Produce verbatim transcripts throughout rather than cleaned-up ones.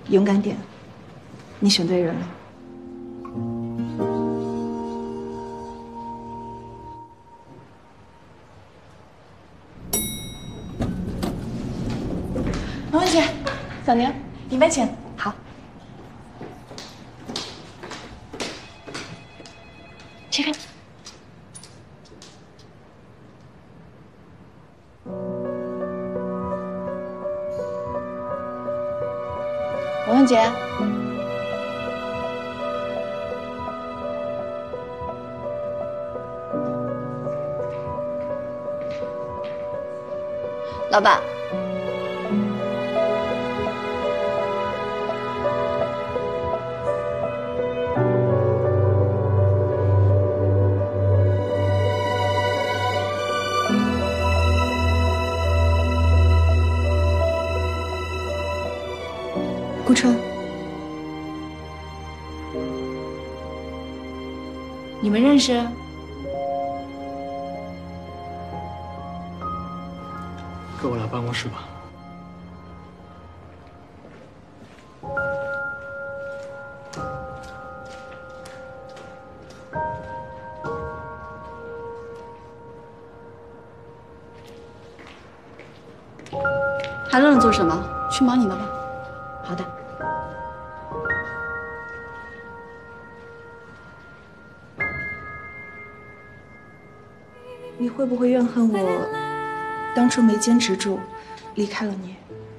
勇敢点，你选对人了。王文姐，小宁，里面请。好。这边。 王文杰， 老板， 顾川， 你们认识？ 跟我来办公室吧。 还愣着做什么？去忙你的吧。 好的。你会不会怨恨我当初没坚持住，离开了你？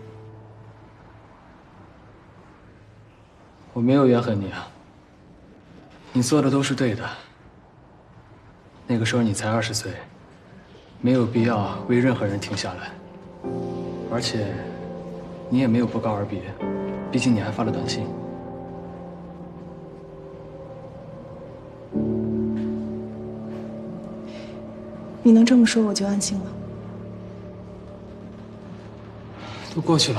我没有怨恨你啊，你做的都是对的。那个时候你才二十岁，没有必要为任何人停下来，而且你也没有不告而别，毕竟你还发了短信。 你能这么说，我就安心了。 都过去了。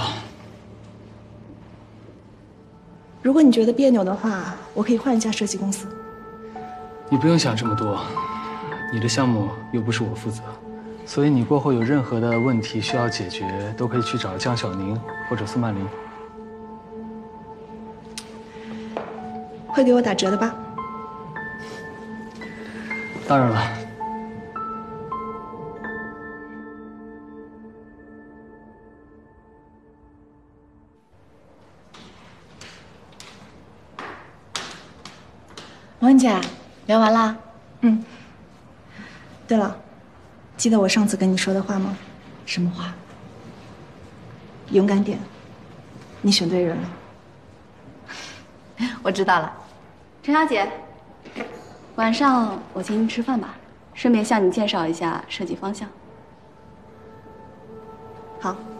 如果你觉得别扭的话，我可以换一家设计公司。 你不用想这么多，你的项目又不是我负责，所以你过后有任何的问题需要解决，都可以去找江晓宁或者苏曼玲。 会给我打折的吧？ 当然了。 王文姐，聊完啦？ 嗯。对了，记得我上次跟你说的话吗？ 什么话？ 勇敢点，你选对人了。 我知道了。陈小姐，晚上我请你吃饭吧，顺便向你介绍一下设计方向。 好。